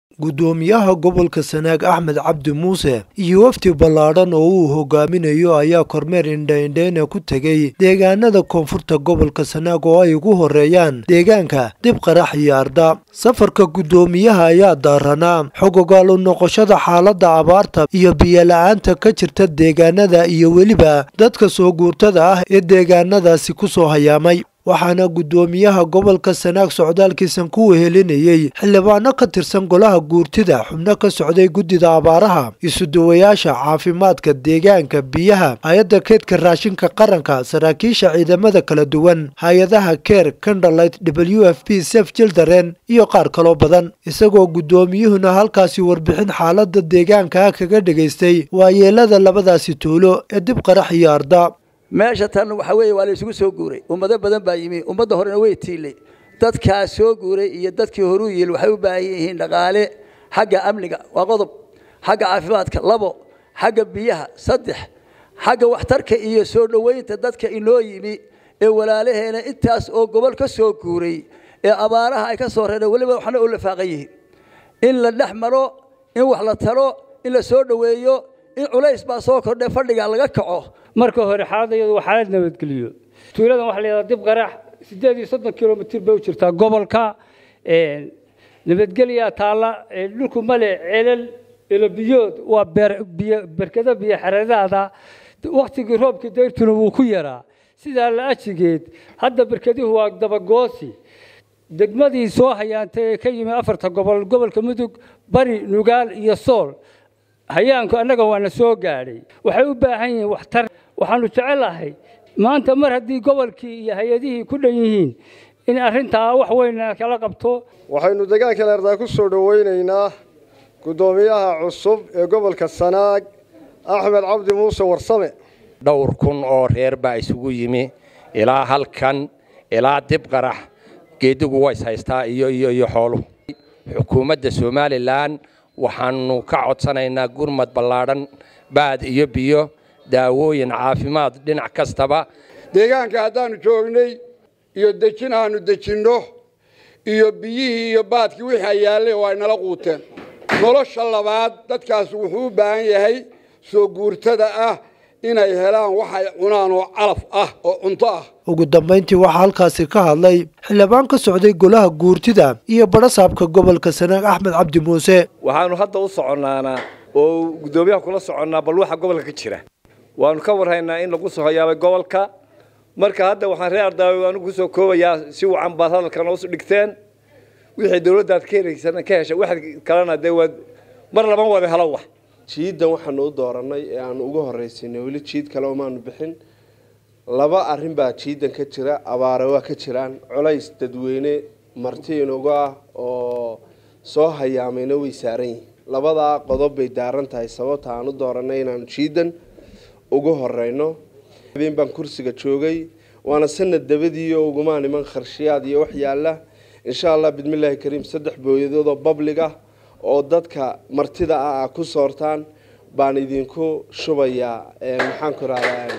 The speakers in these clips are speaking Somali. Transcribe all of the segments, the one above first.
Gudoomiyaha Gobolka Sanaag Axmed Cabdi Muuse iyo wafdi ballaaran oo uu hogaaminayo ayaa kormeer indha-indheyn ku tagay deegaanada Koonfurta Gobolka Sanaag oo ay ugu horeeyaan deegaanka dib qarax iyo arda. Safarka gudoomiyaha ayaa daaranaa xog ogaal u noqoshada xaaladda abaarta iyo biyo la'aanta ka jirta deegaanada iyo weliba dadka soo guurtada ah ee deegaanadaasi ku soo hayaamay. waxaana gudoomiyaha gobolka Sanaag socdaalkiisan ku wehelinayay xildhibaano ka tirsan golaha guurtida xubno ka socday gudida abaaraha isuduwayaasha caafimaadka deegaanka biyaha hay'adda keedka raashinka qaranka saraakiisha ciidamada kala duwan hay'adaha Care Candlelight WFP Save Children iyo qaar kale badan isagoo gudoomiyuhuna halkaasi warbixin xaaladda deegaanka kaga dhageystay waayeelada labadaasi tuulo ee dib qarax iyo arda meesha tan waxa weeye waa la isugu soo guuray ummado badan baa yimi ummadda horena way tiilay dadka soo guuray iyo dadkii hore u yeel waxay u baahan yihiin dhaqaale xagga amniga waa qodob xagga caafimaadka labo xagga biyaha saddex xagga waxtarka iyo soo dhaweynta dadka inoo yimi ee walaalaheena intaas oo gobol ka soo guuray ee abaaraha ay ka soo reeray waliba waxna u lafaaqayeen in la dhaxmaro in wax la taro in la soo dhaweeyo in culays baa soo kordhay fadhiga laga kaco marka hore xaaladayadu waxa la nabadgeliyo tuuladan waxa la yiraahdaa dib qarax 8 kilomitir bay u jirtaa gobolka nabadgeliya taala dhulku male celal ila biyood waa barkada biyo xareedada waqtigii roobka deyrtuna wuu ku yaraa sida la ajigeed hadda barkadihu waa dabagoosi degmadii soo hayaantay ka yimi afarta gobolka mudug bari nugaal iyo sool hayaanku annaga waana soo gaadhay waxay u baahan yihiin waxtar waxaanu jecelahay maanta mar haddii gobolkii iyo hay'adihii ku dhan yihiin in arrintaa wax weyn kala qabto waxaynu deegaanka leerdaa ku soo dhaweynaynaa gudoomiyaha cusub ee gobolka Sanaag Axmed Cabdi Muuse warsame dhowr kun oo reer baa isugu yimi ilaa halkan ilaa dib qarax geedigu way haystaa iyo xoolo xukuumadda Soomaaliland waxaanu ka codsanaynaa gurmad ballaaran baad iyo biyo daawooyin caafimaad dhinac kastaba deegaanka haddaanu joognay iyo dejinaanu dejinno iyo biyihii iyo baadkii wixii yaalay waa inala quuteen nolosha labaad dadkaas wuxuu u baahan yahay soo guurtada ah inay helaan waxay cunaan oo calaf ah oo cunto ah ugu dambeyntii waxa halkaasi ka hadlay xildhibaan ka socday golaha guurtida iyo barasaabka gobolka Sanaag Axmed Cabdi Muuse waxaanu hadda u soconaana oo gudoomiyaha kula soconaa bal waxa gobolka ka jira waanu ka warhaynaa in lagu soo hayaabay gobolka marka hadda waxaan reer Gaadhay aanu ku soo koobayaa si wacan baad hadalkan oo dhigteen wixii dawladda ka heshay waxa kalena deewad mar laba wada helo wax jiidan waxaanu u dooranay ee aan ugu horeysinay wali jiid kale oo maanu bixin laba arrin baa jiidan ka jira abaara waa ka jiraan culays dadweyne martiin uga oo soo hayaamayna way saaran labada qodob bay daaran tahay sababta aan u dooranay inaan jiidan ugu horeyno habeen baan kursiga joogay waana sanad dabadii oo ugu maaniman kharshiyaad iyo wax yaala insha Allah bidmillaahi kariim saddex booyadood oo public ah oo dadka martida ah ku soortaan baan idinku shubaya maxaan ku raadaan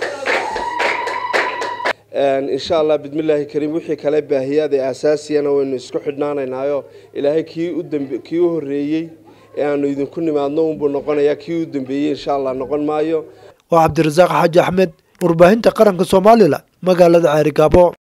insha Allah bidmillaahi kariim wixii kale baahiyada asaasiyana waynu isku xidhnaanaynaayo ilaahay kii u horeeyay ee aanu idinku nimaadno buu noqonayaa kii u dambeeyay insha Allah noqon maayo waa Cabdirasaaq Xaaji Axmed warbaahinta qaranka Soomaaliland magaalada Gaadhay.